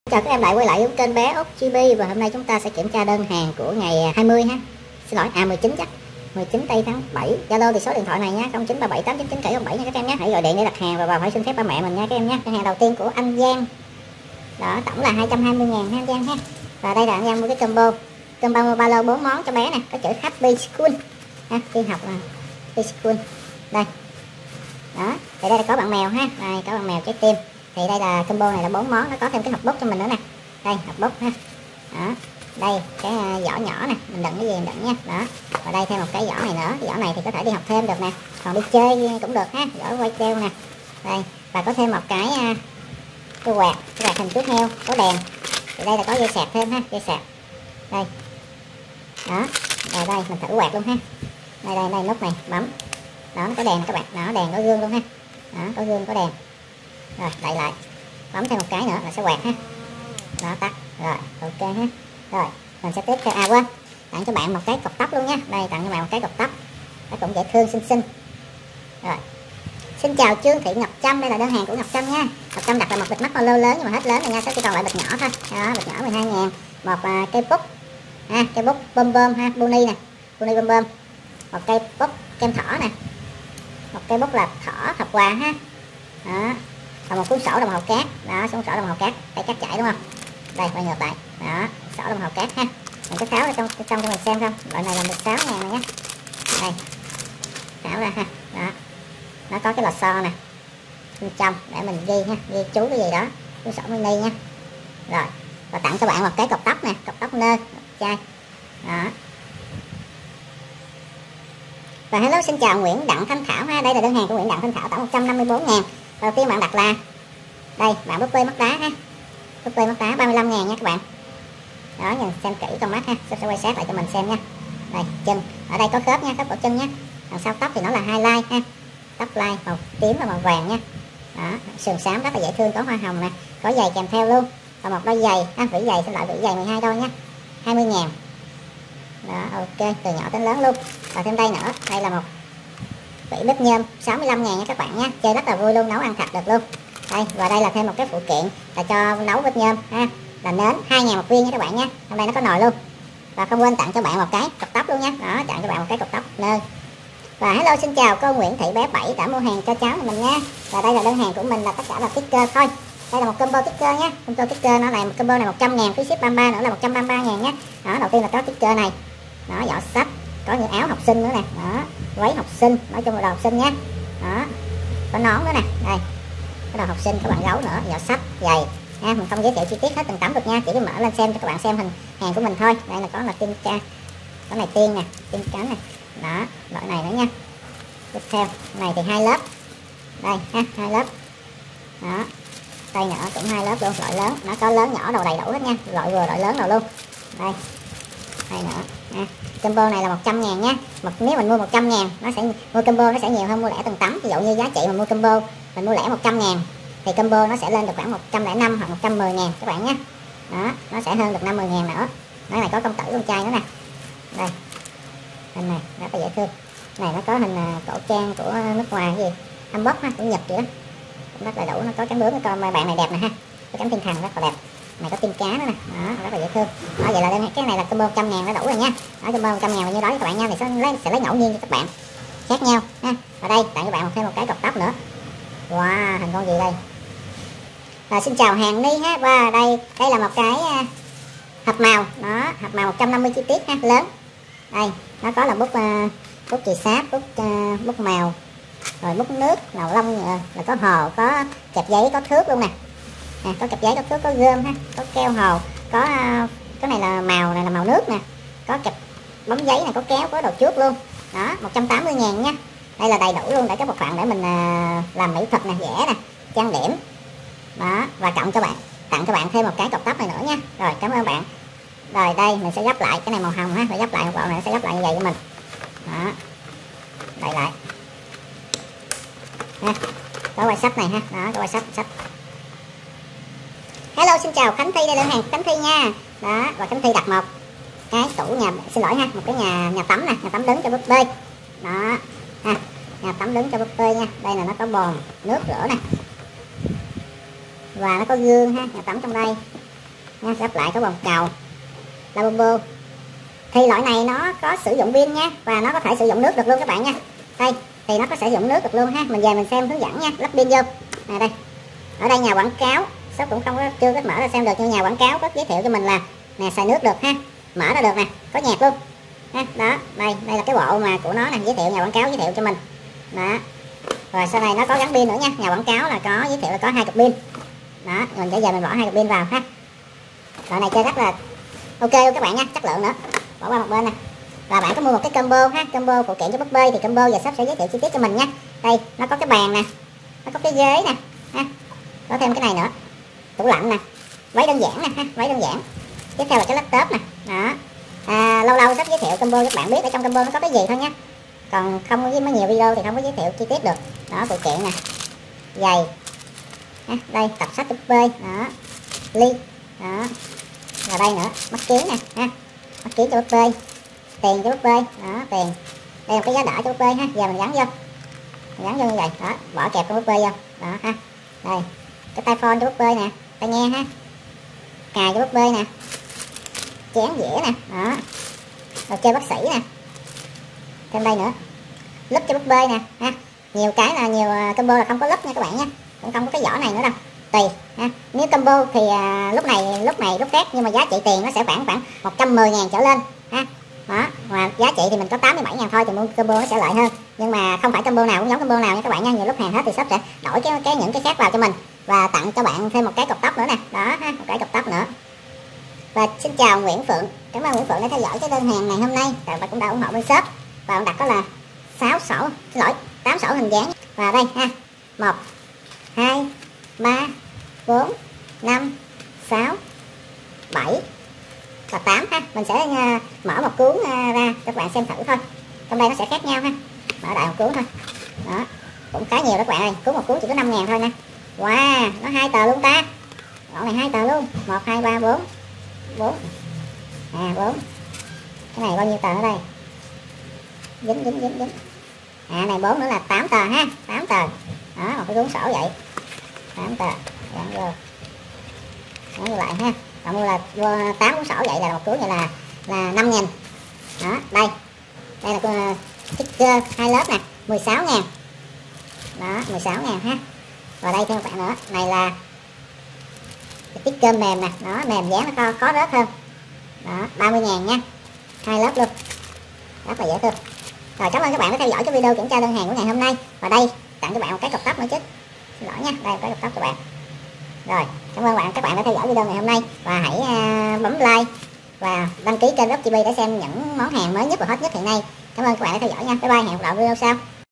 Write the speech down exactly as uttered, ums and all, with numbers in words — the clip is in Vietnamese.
Chào các em lại quay lại với kênh bé Út gi bi, và hôm nay chúng ta sẽ kiểm tra đơn hàng của ngày hai mươi ha. Xin lỗi, à mười chín chắc. mười chín tây tháng bảy. Zalo thì số điện thoại này nha, không chín ba bảy tám chín chín bảy không bảy nha các em nhé. Hãy gọi điện để đặt hàng và vào phải xin phép ba mẹ mình nha các em nhé. Đơn hàng đầu tiên của anh Giang. Đó, tổng là hai trăm hai mươi ngàn ha anh Giang ha. Và đây là anh Giang mua cái combo. Combo ba lô bốn món cho bé nè, có chữ Happy School. Ha, đi học là Happy School. Đây. Đó, thì đây là có bạn mèo ha. Đây có bạn mèo trái tim. Thì đây là combo này là bốn món, nó có thêm cái hộp bút cho mình nữa nè. Đây hộp bút ha. Đó, đây cái vỏ nhỏ nè, mình đựng cái gì mình đựng nha. Đó, và đây thêm một cái vỏ này nữa. Cái vỏ này thì có thể đi học thêm được nè, còn đi chơi cũng được ha. Vỏ quay treo nè. Đây, và có thêm một cái cái quạt, cái quạt hình chú heo, có đèn. Thì đây là có dây sạc thêm ha, dây sạc. Đây. Đó, rồi đây mình thử quạt luôn ha. Đây đây đây nút này bấm. Đó, nó có đèn các bạn, đó đèn có gương luôn ha. Đó, có gương có đèn. Rồi đậy lại, bấm thêm một cái nữa là sẽ quạt ha. Đó, tắt rồi, ok ha. Rồi mình sẽ tiếp theo, à quên, tặng cho bạn một cái cột tóc luôn nha. Đây tặng cho bạn một cái cột tóc, nó cũng dễ thương xinh xinh. Rồi xin chào Trương Thị Ngọc Trâm, đây là đơn hàng của Ngọc Trâm nha. Ngọc Trâm đặt là một bịch marshmallow lớn nhưng mà hết lớn rồi nha, chỉ còn lại bịch nhỏ thôi. Đó, bịch nhỏ mười hai ngàn. Một uh, cây bút ha, cây bút bơm bơm ha, Boni nè, Boni bơm bơm. Một cây bút kem thỏ nè, một cây bút là thỏ hộp quà ha. Đó, và một cuốn sổ đồng hồ cát. Đó, cuốn sổ đồng hồ cát, tay cát chảy đúng không? Đây quay ngược lại. Đó, sổ đồng hồ cát ha. Mình có tháo ở trong trong cho mình xem không? Loại này là mười sáu ngàn này nhé. Đây, tháo ra ha. Đó, nó có cái lò xo nè bên trong để mình ghi ha, ghi chú cái gì đó, cuốn sổ mini nha. Rồi, và tặng cho bạn một cái cột tóc nè, cột tóc nơ chai. Đó. Và hello, xin chào Nguyễn Đặng Thanh Thảo ha. Đây là đơn hàng của Nguyễn Đặng Thanh Thảo, tổng một trăm năm mươi bốn ngàn. Đầu tiên bạn đặt là đây, bạn búp bê mắt đá ha. Búp bê mắt đá ba mươi lăm ngàn nha các bạn. Đó, nhìn xem kỹ con mắt ha, sẽ quay sát lại cho mình xem nha. Đây, chân, ở đây có khớp nha, khớp cổ chân nha. Đằng sau tóc thì nó là highlight ha. Tóc lai màu tím và màu vàng nha. Đó, sườn xám rất là dễ thương, có hoa hồng nè, có giày kèm theo luôn. Và một đôi giày, ha, vỉ giày, xin lỗi, vỉ giày mười hai đôi nha. hai mươi ngàn. Đó, ok, từ nhỏ đến lớn luôn. Và thêm đây nữa, đây là một vỉ bếp nhôm sáu mươi lăm ngàn nha các bạn nha. Chơi rất là vui luôn, nấu ăn thật được luôn. Đây, và đây là thêm một cái phụ kiện là cho nấu bếp nhôm ha, là nến hai ngàn một viên nha các bạn nha. Trong đây nó có nồi luôn. Và không quên tặng cho bạn một cái cột tóc luôn nha. Đó, tặng cho bạn một cái cột tóc nơ. Và hello, xin chào cô Nguyễn Thị bé bảy đã mua hàng cho cháu mình nha. Và đây là đơn hàng của mình, là tất cả là sticker thôi. Đây là một combo sticker nhé. Combo sticker nó là một combo này một trăm ngàn, phí ship ba mươi ba nữa là một trăm ba mươi ba ngàn nhé. Đó, đầu tiên là có sticker này. Đó, giỏ sách, có những áo học sinh nữa nè. Đó, váy học sinh, nói chung là đồ học sinh nhé. Đó, có nón nữa nè. Đây, cái đồ học sinh, các bạn gấu nữa, giỏ sách, giày. Ha, mình không giới thiệu chi tiết hết từng tấm được nha, chỉ mở lên xem cho các bạn xem hình hàng của mình thôi. Đây là có là tiên ca, có này tiên nè, tiên cánh nè. Đó, loại này nữa nha. Tiếp theo này thì hai lớp. Đây ha, hai lớp. Đó, đây nữa cũng hai lớp luôn, loại lớn, nó có lớn nhỏ đầu đầy đủ hết nha, loại vừa loại lớn nào luôn. Đây, đây nữa ha. Combo này là một trăm ngàn nha. Một, nếu mình mua một trăm ngàn, nó sẽ mua combo nó sẽ nhiều hơn mua lẻ từng tấm. Ví dụ như giá trị mà mua combo, mình mua lẻ một trăm ngàn thì combo nó sẽ lên được khoảng một trăm lẻ năm hoặc một trăm mười ngàn các bạn nhé. Đó, nó sẽ hơn được năm mươi ngàn nữa. Cái này có công tử con trai nữa nè. Đây, hình này rất là dễ thương. Này nó có hình cổ trang của nước ngoài gì, Hamburg ha, của Nhật vậy đó, cũng rất là đủ. Nó có cánh bướm, con bạn này đẹp nè ha, có cánh thiên thần rất là đẹp. Này có tiên cá nữa nè. Đó, rất là dễ thương. Đó, vậy là cái này là combo một trăm ngàn đã đủ rồi nha. Đó, combo một trăm ngàn như đó các bạn nha. Thì sẽ lấy, sẽ lấy ngẫu nhiên cho các bạn khác nhau ha. Và đây tặng cho bạn thêm một cái cột tóc nữa. Wow, hình con gì đây? Và xin chào Hàng Ni ha. Và đây đây là một cái uh, hộp màu. Đó, hộp màu một trăm năm mươi chi tiết ha, lớn. Đây, nó có là bút uh, bút chì sáp, bút uh, bút màu, rồi bút nước, màu lông, uh, là có hồ, có kẹp giấy, có thước luôn nè. À, có kẹp giấy, có thước, có gươm ha, có keo hồ, có uh, cái này là màu, này là màu nước nè, có kẹp bóng giấy này, có kéo, có đồ chuốt luôn. Đó, một trăm tám mươi ngàn nha. Đây là đầy đủ luôn, để các bộ phận để mình uh, làm mỹ thuật nè, vẽ nè, trang điểm. Đó, và cộng cho bạn, tặng cho bạn thêm một cái cột tóc này nữa nha. Rồi, cảm ơn bạn. Rồi đây mình sẽ gấp lại cái này màu hồng ha, rồi gấp lại một bộ này sẽ gấp lại như vậy của mình. Đó, đậy lại ha. Có quay sách này ha. Đó, có quay sách sách. Hello, xin chào Khánh Thi, đây là đơn hàng Khánh Thi nha. Đó, và Khánh Thi đặt một cái tủ nhà, xin lỗi ha, một cái nhà nhà tắm nè, nhà tắm đứng cho búp bê. Đó ha, nhà tắm đứng cho búp bê nha. Đây là nó có bồn nước rửa nè, và nó có gương ha, nhà tắm trong đây. nha. Lắp lại có vòng cầu lavabo. Thì loại này nó có sử dụng pin nha, và nó có thể sử dụng nước được luôn các bạn nha. Đây thì nó có sử dụng nước được luôn ha. Mình về mình xem hướng dẫn nha. Lắp pin vô nè. Đây ở đây nhà quảng cáo shop cũng không có chưa có mở ra xem được, nhưng nhà quảng cáo có giới thiệu cho mình là nè xài nước được ha, mở ra được nè, có nhạc luôn ha. Đó đây đây là cái bộ mà của nó nè, giới thiệu nhà quảng cáo giới thiệu cho mình đó. Rồi sau này nó có gắn pin nữa nha, nhà quảng cáo là có giới thiệu là có hai cục pin đó. Mình để giờ mình bỏ hai cục pin vào ha. Loại này chơi rất là ok luôn các bạn nha, chất lượng nữa. Bỏ qua một bên nè. Và bạn có mua một cái combo ha, combo phụ kiện cho búp bê thì combo giờ shop sẽ giới thiệu chi tiết cho mình nha. Đây nó có cái bàn nè, nó có cái ghế nè ha, có thêm cái này nữa, tủ lạnh nè, váy đơn giản nè ha, váy đơn giản. Tiếp theo là cái laptop nè đó. À, lâu lâu shop giới thiệu combo các bạn biết ở trong combo nó có cái gì thôi nhé, còn không có nhiều video thì không có giới thiệu chi tiết được. Đó phụ kiện nè, giày ha, đây tập sách cho búp bê đó, ly đó, và đây nữa mắt kiến nè ha, mắt kiến cho búp bê, tiền cho búp bê đó, tiền. Đây là cái giá đỡ cho búp bê ha, giờ mình gắn vô, mình gắn vô như vậy đó, bỏ kẹp con búp bê vô đó ha. Đây cái tai phone cho búp bê nè, tai nghe ha, cài cho búp bê nè, chén dĩa nè đó, đồ chơi bác sĩ nè, thêm đây nữa lúp cho búp bê nè ha. Nhiều cái là nhiều combo là không có lúp nha các bạn nha, cũng không có cái vỏ này nữa đâu, tùy ha. Nếu combo thì à, lúc này lúc này lúc khác, nhưng mà giá trị tiền nó sẽ khoảng khoảng một trăm mười ngàn trở lên ha. Đó, mà giá trị thì mình có tám mươi bảy ngàn thôi thì mua combo nó sẽ lợi hơn, nhưng mà không phải combo nào cũng giống combo nào nha các bạn nha. Nhiều lúc hàng hết thì shop sẽ đổi cái cái những cái khác vào cho mình và tặng cho bạn thêm một cái cột tóc nữa nè đó ha, một cái cột tóc nữa. Và xin chào Nguyễn Phượng, cảm ơn Nguyễn Phượng đã theo dõi cái đơn hàng ngày hôm nay, và bạn cũng đã ủng hộ bên shop. Và bạn đặt có là sáu sổ, xin lỗi tám sổ hình dáng. Và đây ha, một hai ba bốn năm sáu bảy và tám ha. Mình sẽ uh, mở một cuốn uh, ra cho các bạn xem thử thôi, trong đây nó sẽ khác nhau ha. Mở đại một cuốn thôi đó, cũng khá nhiều đó các bạn ơi, cuốn một cuốn chỉ có năm ngàn thôi nè. Wow, nó hai tờ luôn ta, đoạn này hai tờ luôn, một hai ba bốn bốn à bốn. Cái này bao nhiêu tờ ở đây, dính dính dính dính à, này bốn nữa là tám tờ ha, tám tờ đó, một cái cuốn sổ vậy, tám tờ dán vô, dán vô lại ha. Bạn mua là vô tám cuốn sổ vậy là một cuốn vậy là là năm ngàn đó. Đây đây là sticker hai lớp nè, mười sáu ngàn đó, mười sáu ngàn ha. Và đây thêm một bạn nữa, này là sticker mềm nè đó, mềm dán nó có, có rớt hơn đó, ba mươi ngàn nha, hai lớp luôn, rất là dễ thương. Rồi cảm ơn các bạn đã theo dõi cái video kiểm tra đơn hàng của ngày hôm nay. Và đây tặng cho bạn một cái cột tóc nữa chứ, xin lỗi nha, đây một cái cột tóc cho bạn. Rồi cảm ơn bạn các bạn đã theo dõi video ngày hôm nay, và hãy uh, bấm like và đăng ký kênh Rock gi bê để xem những món hàng mới nhất và hot nhất hiện nay. Cảm ơn các bạn đã theo dõi nha, bye bye, hẹn gặp lại video sau.